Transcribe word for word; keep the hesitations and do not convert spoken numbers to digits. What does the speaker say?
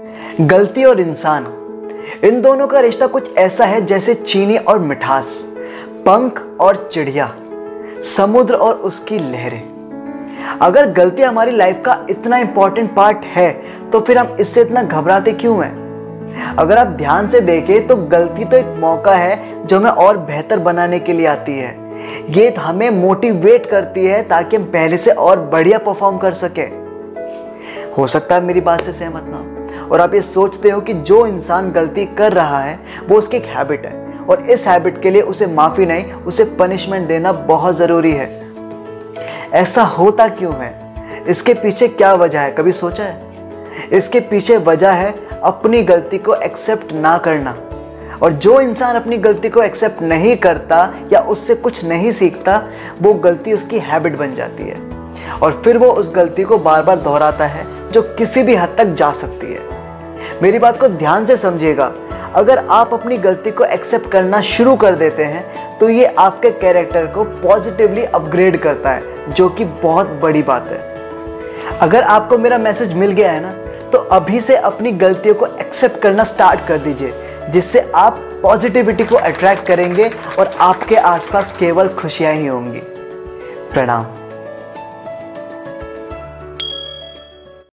गलती और इंसान, इन दोनों का रिश्ता कुछ ऐसा है जैसे चीनी और मिठास, पंख और चिड़िया, समुद्र और उसकी लहरें। अगर गलती हमारी लाइफ का इतना इंपॉर्टेंट पार्ट है तो फिर हम इससे इतना घबराते क्यों हैं? अगर आप ध्यान से देखें तो गलती तो एक मौका है जो हमें और बेहतर बनाने के लिए आती है। ये हमें मोटिवेट करती है ताकि हम पहले से और बढ़िया परफॉर्म कर सकें। हो सकता है मेरी बात से सहमत ना हो और आप ये सोचते हो कि जो इंसान गलती कर रहा है वो उसकी एक हैबिट है और इस हैबिट के लिए उसे माफ़ी नहीं, उसे पनिशमेंट देना बहुत ज़रूरी है। ऐसा होता क्यों है? इसके पीछे क्या वजह है, कभी सोचा है? इसके पीछे वजह है अपनी गलती को एक्सेप्ट ना करना। और जो इंसान अपनी गलती को एक्सेप्ट नहीं करता या उससे कुछ नहीं सीखता, वो गलती उसकी हैबिट बन जाती है और फिर वो उस गलती को बार बार दोहराता है, जो किसी भी हद तक जा सकती है। मेरी बात को ध्यान से समझिएगा। अगर आप अपनी गलती को एक्सेप्ट करना शुरू कर देते हैं तो ये आपके कैरेक्टर को पॉजिटिवली अपग्रेड करता है, जो कि बहुत बड़ी बात है। अगर आपको मेरा मैसेज मिल गया है ना, तो अभी से अपनी गलतियों को एक्सेप्ट करना स्टार्ट कर दीजिए, जिससे आप पॉजिटिविटी को अट्रैक्ट करेंगे और आपके आसपास केवल खुशियां ही होंगी। प्रणाम।